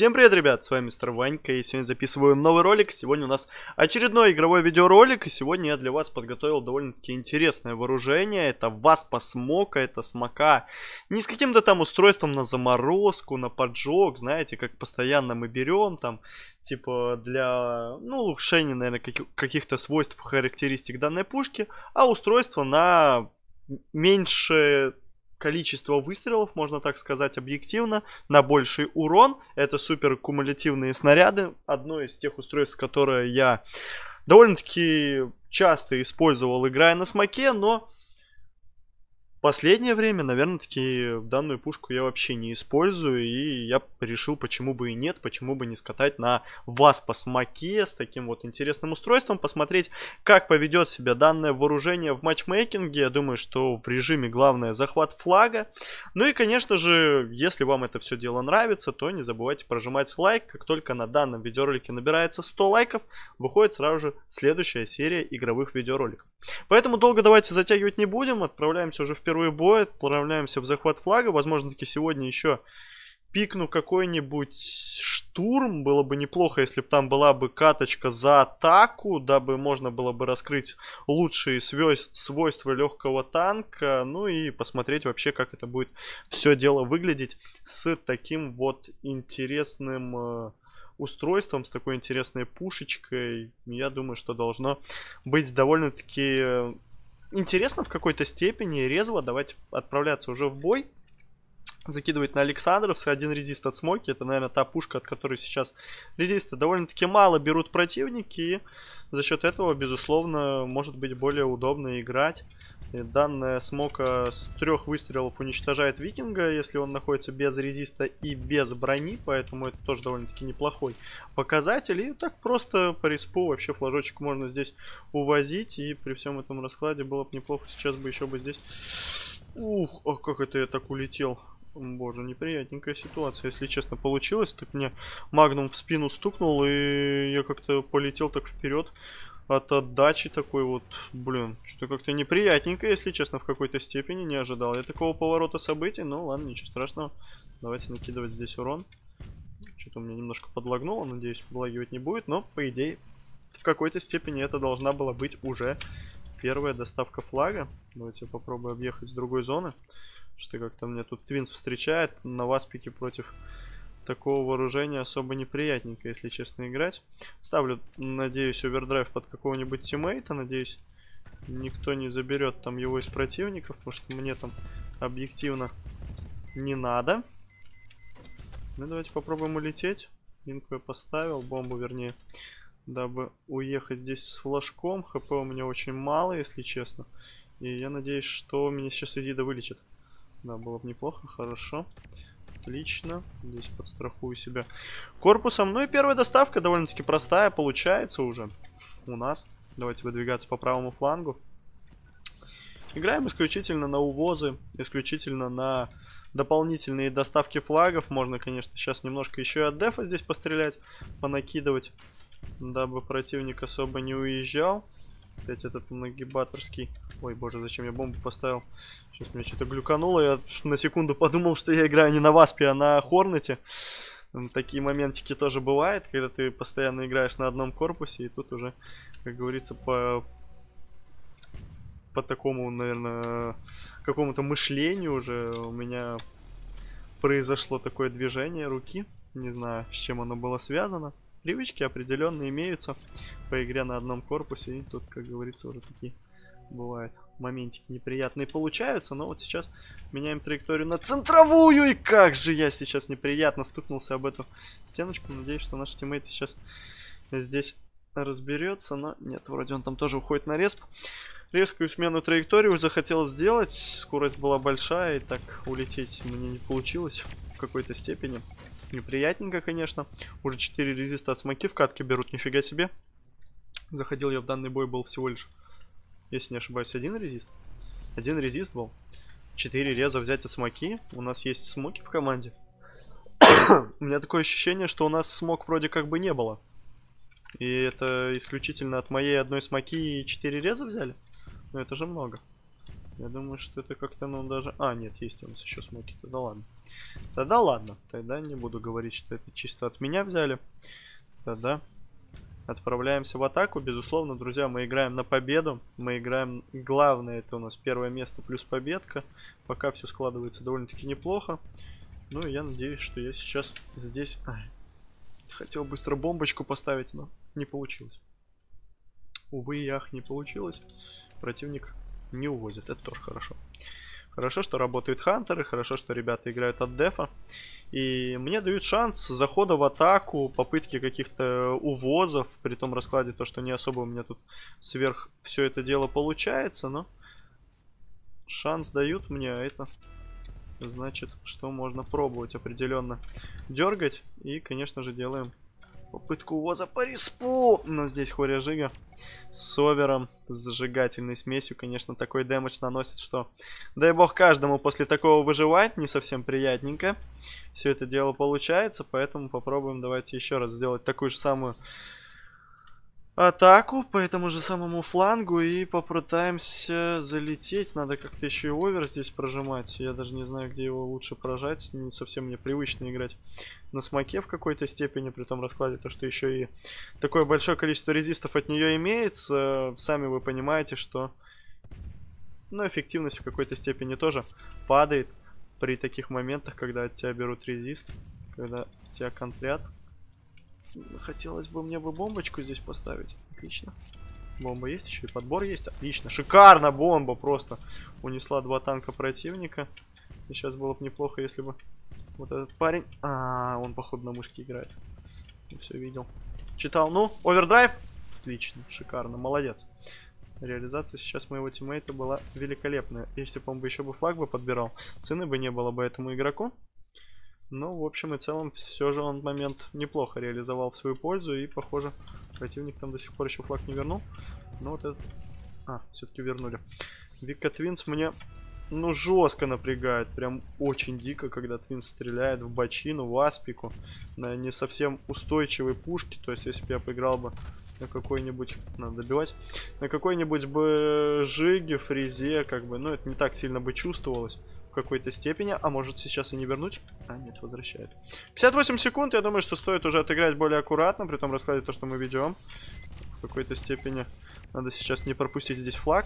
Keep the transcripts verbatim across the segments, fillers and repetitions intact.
Всем привет, ребят, с вами мистер Ванька, и сегодня записываю новый ролик. Сегодня у нас очередной игровой видеоролик, и сегодня я для вас подготовил довольно-таки интересное вооружение. Это Васпа Смока, это смока не с каким-то там устройством на заморозку, на поджог, знаете, как постоянно мы берем там, типа для, ну, улучшения, наверное, каких-то свойств, характеристик данной пушки, а устройство на меньше количество выстрелов, можно так сказать, объективно, на больший урон. Это супер кумулятивные снаряды. Одно из тех устройств, которое я довольно-таки часто использовал, играя на смоке, но в последнее время, наверное, таки данную пушку я вообще не использую, и я решил, почему бы и нет, почему бы не скатать на Васпа Смоке с таким вот интересным устройством, посмотреть, как поведет себя данное вооружение в матчмейкинге. Я думаю, что в режиме главное захват флага. Ну и, конечно же, если вам это все дело нравится, то не забывайте прожимать лайк. Как только на данном видеоролике набирается сто лайков, выходит сразу же следующая серия игровых видеороликов. Поэтому долго давайте затягивать не будем, отправляемся уже в первый бой, отправляемся в захват флага. Возможно, таки сегодня еще пикну какой-нибудь штурм. Было бы неплохо, если бы там была бы каточка за атаку, дабы можно было бы раскрыть лучшие свойства легкого танка. Ну и посмотреть вообще, как это будет все дело выглядеть с таким вот интересным устройством, с такой интересной пушечкой. Я думаю, что должно быть довольно-таки интересно в какой-то степени, резво. Давайте отправляться уже в бой. Закидывать на Александровск. Один резист от смоки. Это, наверное, та пушка, от которой сейчас резиста довольно-таки мало берут противники. И за счет этого, безусловно, может быть более удобно играть. И данная смока с трех выстрелов уничтожает викинга, если он находится без резиста и без брони. Поэтому это тоже довольно-таки неплохой показатель. И так просто по респу вообще флажочек можно здесь увозить. И при всем этом раскладе было бы неплохо. Сейчас бы еще бы здесь... Ух, ох, как это я так улетел. Боже, неприятненькая ситуация, если честно, получилось. Так мне магнум в спину стукнул, и я как-то полетел так вперед от отдачи такой вот. Блин, что-то как-то неприятненько, если честно, в какой-то степени. Не ожидал я такого поворота событий. Ну ладно, ничего страшного. Давайте накидывать здесь урон. Что-то у меня немножко подлагнуло, надеюсь, подлагивать не будет. Но, по идее, в какой-то степени это должна была быть уже первая доставка флага. Давайте я попробую объехать с другой зоны. Что как-то мне тут Твинс встречает. На Васпике против такого вооружения особо неприятненько, если честно, играть. Ставлю, надеюсь, овердрайв под какого-нибудь тиммейта. Надеюсь, никто не заберет там его из противников, потому что мне там объективно не надо. Ну, давайте попробуем улететь. Минку я поставил, бомбу вернее, дабы уехать здесь с флажком. ХП у меня очень мало, если честно. И я надеюсь, что меня сейчас Изида вылечит. Да, было бы неплохо, хорошо. Отлично. Здесь подстрахую себя корпусом. Ну и первая доставка довольно-таки простая получается уже у нас. Давайте выдвигаться по правому флангу. Играем исключительно на увозы, исключительно на дополнительные доставки флагов. Можно, конечно, сейчас немножко еще и от дефа здесь пострелять, понакидывать, дабы противник особо не уезжал. Опять этот нагибаторский. Ой, боже, зачем я бомбу поставил? Сейчас меня что-то глюкануло. Я на секунду подумал, что я играю не на Васпе, а на Хорнете. Такие моментики тоже бывают, когда ты постоянно играешь на одном корпусе. И тут уже, как говорится, по, по такому, наверное, какому-то мышлению уже у меня произошло такое движение руки. Не знаю, с чем оно было связано. Привычки определенно имеются по игре на одном корпусе. И тут, как говорится, уже такие бывают моментики неприятные получаются. Но вот сейчас меняем траекторию на центровую. И как же я сейчас неприятно стукнулся об эту стеночку. Надеюсь, что наш тиммейт сейчас здесь разберется. Но нет, вроде он там тоже уходит на респ. Резкую смену траектории уже захотел сделать. Скорость была большая. И так улететь мне не получилось в какой-то степени. Неприятненько, конечно. Уже четыре резиста от смоки в катке берут, нифига себе. Заходил я в данный бой, был всего лишь, если не ошибаюсь, один резист. Один резист был. четыре реза взять от смоки. У нас есть смоки в команде. У меня такое ощущение, что у нас смок вроде как бы не было. И это исключительно от моей одной смоки и четыре реза взяли. Но это же много. Я думаю, что это как-то, ну, даже... А, нет, есть у нас еще смоки-то, да ладно. Тогда ладно. Тогда не буду говорить, что это чисто от меня взяли. Тогда отправляемся в атаку. Безусловно, друзья, мы играем на победу. Мы играем... Главное, это у нас первое место плюс победка. Пока все складывается довольно-таки неплохо. Ну и я надеюсь, что я сейчас здесь... Ай, хотел быстро бомбочку поставить, но не получилось. Увы и ах, не получилось. Противник не увозит. Это тоже хорошо. Хорошо, что работают хантеры. Хорошо, что ребята играют от дефа. И мне дают шанс захода в атаку, попытки каких-то увозов. При том раскладе то, что не особо у меня тут сверх все это дело получается. Но шанс дают мне, а это значит, что можно пробовать определенно дергать. И, конечно же, делаем попытку увоза по респу. Но здесь Хоря Жига с овером, с зажигательной смесью, конечно, такой дэмэдж наносит, что дай бог каждому после такого выживать. Не совсем приятненько все это дело получается, поэтому попробуем давайте еще раз сделать такую же самую атаку по этому же самому флангу и попытаемся залететь. Надо как-то еще и овер здесь прожимать. Я даже не знаю, где его лучше прожать. Не совсем мне привычно играть на смоке в какой-то степени, при том раскладе то, что еще и такое большое количество резистов от нее имеется. Сами вы понимаете, что ну, эффективность в какой-то степени тоже падает при таких моментах, когда от тебя берут резист, когда тебя контрят. Хотелось бы мне бы бомбочку здесь поставить. Отлично. Бомба есть, еще и подбор есть. Отлично. Шикарно бомба просто. Унесла два танка противника. И сейчас было бы неплохо, если бы вот этот парень... А, он, походу, на мышке играет. Я все видел. Читал. Ну, овердрайв. Отлично. Шикарно. Молодец. Реализация сейчас моего тиммейта была великолепная. Если бы он бы еще бы флаг бы подбирал, цены бы не было бы этому игроку. Но, в общем и целом, все же он момент неплохо реализовал в свою пользу. И, похоже, противник там до сих пор еще флаг не вернул. Но вот этот... А, все-таки вернули. Вика Твинс мне, ну, жестко напрягает. Прям очень дико, когда Твинс стреляет в бочину, в аспику. На не совсем устойчивой пушке. То есть, если бы я поиграл бы на какой-нибудь... Надо добивать. На какой-нибудь бы жиге, фризе, как бы... Ну, это не так сильно бы чувствовалось. В какой-то степени, а может сейчас и не вернуть? А, нет, возвращает. пятьдесят восемь секунд, я думаю, что стоит уже отыграть более аккуратно, при том раскладе то, что мы ведем. В какой-то степени надо сейчас не пропустить здесь флаг.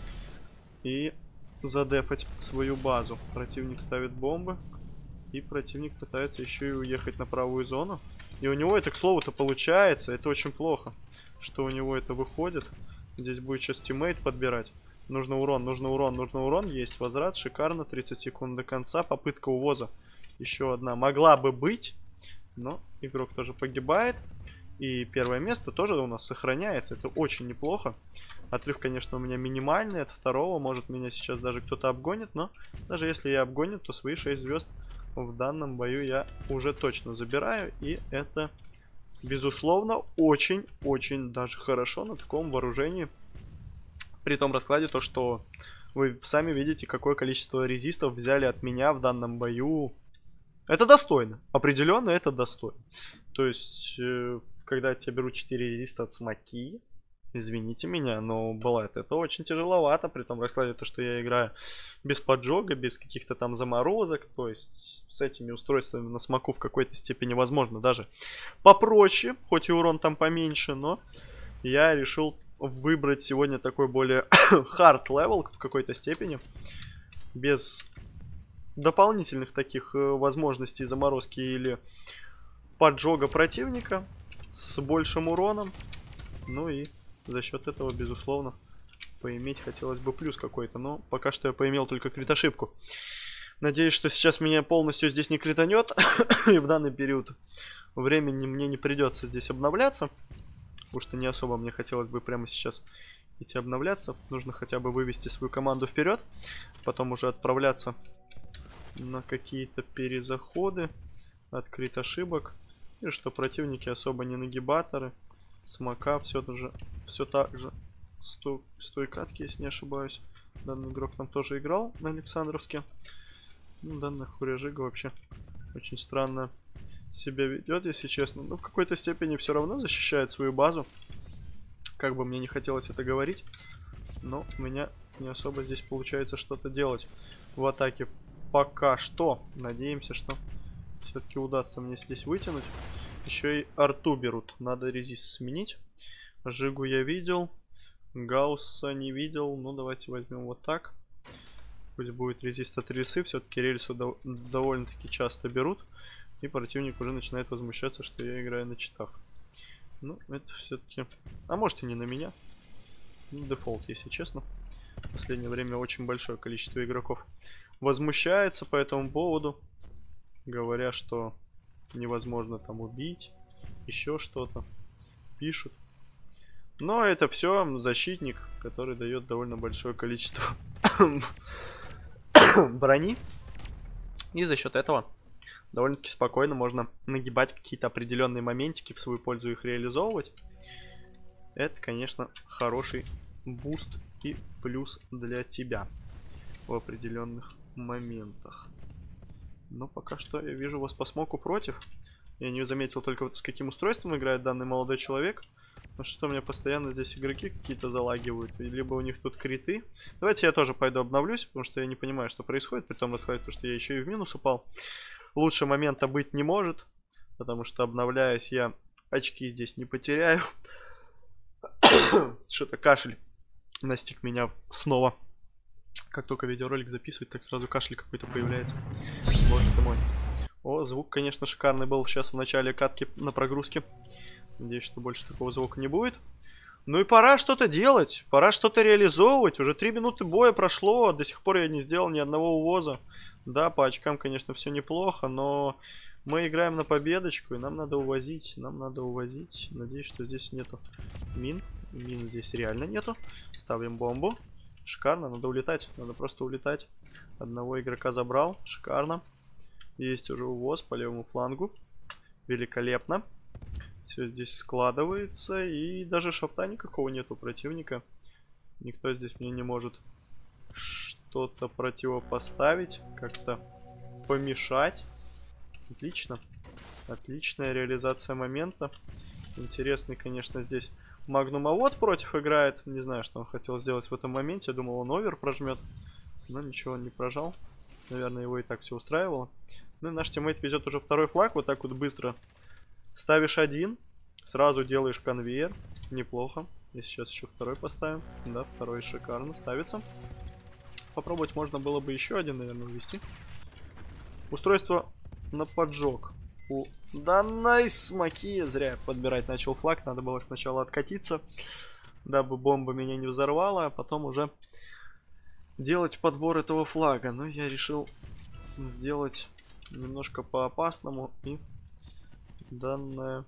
И задефать свою базу. Противник ставит бомбы. И противник пытается еще и уехать на правую зону. И у него это, к слову-то, получается. Это очень плохо, что у него это выходит. Здесь будет сейчас тиммейт подбирать. Нужно урон, нужно урон, нужно урон. Есть возврат, шикарно. тридцать секунд до конца. Попытка увоза. Еще одна могла бы быть. Но игрок тоже погибает. И первое место тоже у нас сохраняется. Это очень неплохо. Отрыв, конечно, у меня минимальный. От второго. Может, меня сейчас даже кто-то обгонит. Но даже если я обгонит, то свои шесть звезд в данном бою я уже точно забираю. И это, безусловно, очень-очень даже хорошо на таком вооружении. При том раскладе то, что вы сами видите, какое количество резистов взяли от меня в данном бою. Это достойно. Определенно это достойно. То есть, э, когда я беру четыре резиста от смоки, извините меня, но бывает это очень тяжеловато. При том раскладе то, что я играю без поджога, без каких-то там заморозок. То есть, с этими устройствами на смоку в какой-то степени возможно даже попроще. Хоть и урон там поменьше, но я решил выбрать сегодня такой более hard level в какой-то степени, без дополнительных таких возможностей заморозки или поджога противника, с большим уроном. Ну и за счет этого, безусловно, поиметь хотелось бы плюс какой-то, но пока что я поимел только крит-ошибку. Надеюсь, что сейчас меня полностью здесь не кританет, и в данный период времени мне не придется здесь обновляться. Потому что не особо мне хотелось бы прямо сейчас идти обновляться. Нужно хотя бы вывести свою команду вперед. Потом уже отправляться на какие-то перезаходы. Открыть ошибок. И что противники особо не нагибаторы. Смока все, даже, все так же. Сто, стой катки, если не ошибаюсь. Данный игрок там тоже играл на Александровске. Ну, данная Хоря Жига вообще очень странно себя ведет, если честно. Но в какой-то степени все равно защищает свою базу. Как бы мне не хотелось это говорить. Но у меня не особо здесь получается что-то делать в атаке пока что. Надеемся, что все-таки удастся мне здесь вытянуть. Еще и арту берут. Надо резист сменить. Жигу я видел. Гаусса не видел. Ну, давайте возьмем вот так. Пусть будет резист от ресы. Все-таки рельсу дов довольно-таки часто берут. И противник уже начинает возмущаться, что я играю на читах. Ну, это все-таки... А может и не на меня. Ну, дефолт, если честно. В последнее время очень большое количество игроков возмущается по этому поводу. Говоря, что невозможно там убить. Еще что-то. Пишут. Но это все защитник, который дает довольно большое количество брони. И за счет этого довольно-таки спокойно можно нагибать какие-то определенные моментики, в свою пользу их реализовывать. Это, конечно, хороший буст и плюс для тебя в определенных моментах. Но пока что я вижу вас по смоку против. Я не заметил только вот с каким устройством играет данный молодой человек. Ну что, у меня постоянно здесь игроки какие-то залагивают. Либо у них тут криты. Давайте я тоже пойду обновлюсь, потому что я не понимаю, что происходит. Притом расходит, потому что я еще и в минус упал. Лучше момента быть не может. Потому что, обновляясь, я очки здесь не потеряю. Что-то кашель настиг меня снова. Как только видеоролик записывать, так сразу кашель какой-то появляется. Боже ты мой. О, звук, конечно, шикарный был сейчас в начале катки на прогрузке. Надеюсь, что больше такого звука не будет. Ну и пора что-то делать. Пора что-то реализовывать. Уже три минуты боя прошло. До сих пор я не сделал ни одного увоза. Да, по очкам, конечно, все неплохо, но мы играем на победочку, и нам надо увозить. Нам надо увозить. Надеюсь, что здесь нету мин. Мин здесь реально нету. Ставим бомбу. Шикарно, надо улетать. Надо просто улетать. Одного игрока забрал. Шикарно. Есть уже увоз по левому флангу. Великолепно. Все здесь складывается. И даже шафта никакого нету у противника. Никто здесь мне не может что-то противопоставить. Как-то помешать. Отлично. Отличная реализация момента. Интересный, конечно, здесь Магнумовод против играет. Не знаю, что он хотел сделать в этом моменте. Я думал, он овер прожмет. Но ничего он не прожал. Наверное, его и так все устраивало. Ну и наш тиммейт везет уже второй флаг. Вот так вот быстро ставишь один. Сразу делаешь конвейер. Неплохо. И сейчас еще второй поставим. Да, второй шикарно ставится. Попробовать можно было бы еще один, наверное, ввести. Устройство на поджог. У Да, найс, смоки. Зря я подбирать начал флаг. Надо было сначала откатиться, дабы бомба меня не взорвала, а потом уже делать подбор этого флага. Но я решил сделать немножко по-опасному. И данная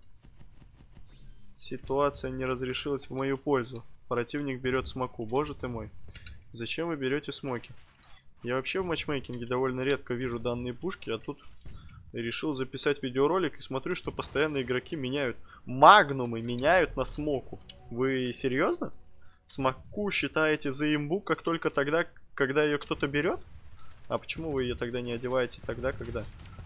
ситуация не разрешилась в мою пользу. Противник берет смоку. Боже ты мой. Зачем вы берете смоки? Я вообще в матчмейкинге довольно редко вижу данные пушки, а тут решил записать видеоролик и смотрю, что постоянно игроки меняют. Магнумы меняют на смоку. Вы серьезно? Смоку считаете за имбу как только тогда, когда ее кто-то берет? А почему вы ее тогда не одеваете тогда, когда...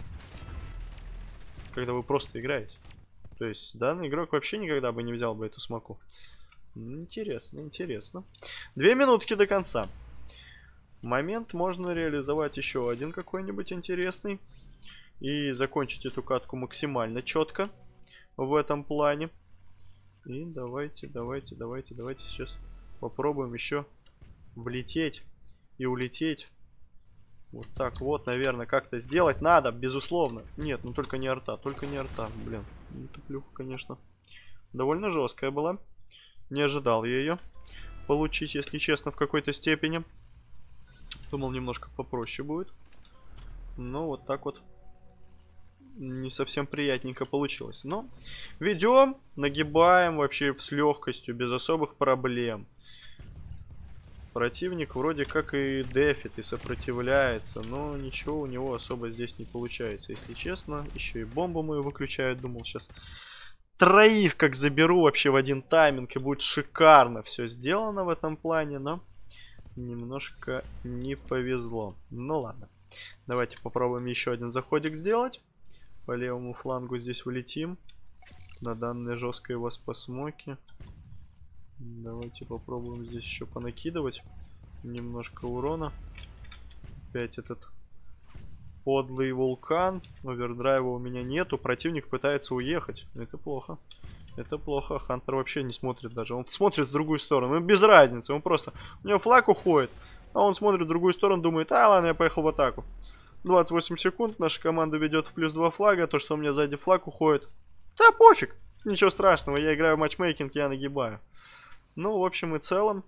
Когда вы просто играете? То есть данный игрок вообще никогда бы не взял бы эту смоку. Интересно, интересно. Две минутки до конца. Момент можно реализовать еще один какой-нибудь интересный. И закончить эту катку максимально четко в этом плане. И давайте, давайте, давайте, давайте сейчас попробуем еще влететь и улететь. Вот так вот, наверное, как-то сделать надо, безусловно. Нет, ну только не арта, только не арта. Блин, эта плюха, конечно, довольно жесткая была. Не ожидал я ее получить, если честно, в какой-то степени. Думал, немножко попроще будет. Но вот так вот не совсем приятненько получилось. Но ведем, нагибаем вообще с легкостью, без особых проблем. Противник вроде как и дефит, и сопротивляется, но ничего у него особо здесь не получается, если честно. Еще и бомбу мою выключают. Думал, сейчас троих как заберу вообще в один тайминг, и будет шикарно все сделано в этом плане, но немножко не повезло. Ну ладно, давайте попробуем еще один заходик сделать. По левому флангу здесь влетим. На данной жесткой воспосмоке. Давайте попробуем здесь еще понакидывать. Немножко урона. Опять этот Подлый вулкан. Овердрайва у меня нету. Противник пытается уехать. Это плохо. Это плохо. Хантер вообще не смотрит даже. Он смотрит в другую сторону. Ну, без разницы. Он просто... У него флаг уходит. А он смотрит в другую сторону, думает, а, ладно, я поехал в атаку. двадцать восемь секунд. Наша команда ведет в плюс два флага. То, что у меня сзади флаг уходит. Да пофиг. Ничего страшного. Я играю в матчмейкинг, я нагибаю. Ну, в общем и целом,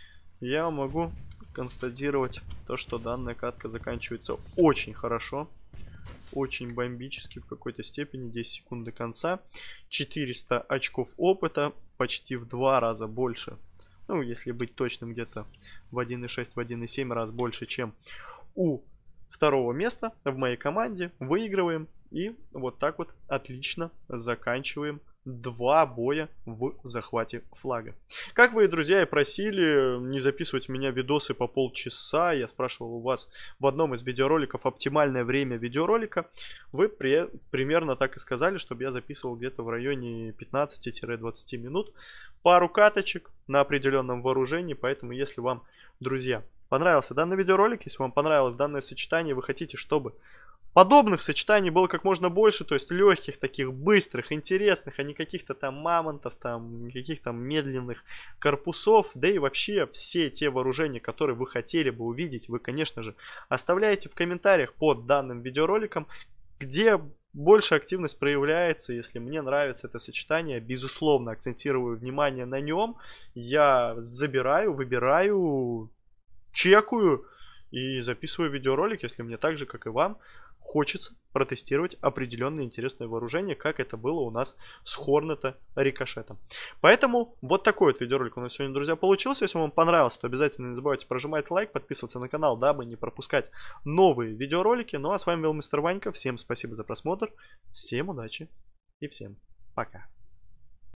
я могу констатировать то, что данная катка заканчивается очень хорошо. Очень бомбически в какой-то степени. десять секунд до конца. четыреста очков опыта. Почти в два раза больше. Ну, если быть точным, где-то в один и шесть, в один и семь раз больше, чем у второго места в моей команде. Выигрываем. И вот так вот отлично заканчиваем два боя в захвате флага. Как вы, друзья, и просили не записывать у меня видосы по полчаса. Я спрашивал у вас в одном из видеороликов оптимальное время видеоролика. Вы при, примерно так и сказали, чтобы я записывал где-то в районе пятнадцати-двадцати минут. Пару каточек на определенном вооружении. Поэтому, если вам, друзья, понравился данный видеоролик, если вам понравилось данное сочетание, вы хотите, чтобы подобных сочетаний было как можно больше, то есть легких, таких быстрых, интересных, а не каких-то там мамонтов, там, каких-то там медленных корпусов, да и вообще все те вооружения, которые вы хотели бы увидеть, вы, конечно же, оставляете в комментариях под данным видеороликом, где больше активность проявляется. Если мне нравится это сочетание, безусловно, акцентирую внимание на нем, я забираю, выбираю, чекаю и записываю видеоролик, если мне так же, как и вам, хочется протестировать определенное интересное вооружение, как это было у нас с Хорнета Рикошетом. Поэтому вот такой вот видеоролик у нас сегодня, друзья, получился. Если вам понравился, то обязательно не забывайте прожимать лайк, подписываться на канал, дабы не пропускать новые видеоролики. Ну а с вами был мистер Ванька. Всем спасибо за просмотр, всем удачи и всем пока.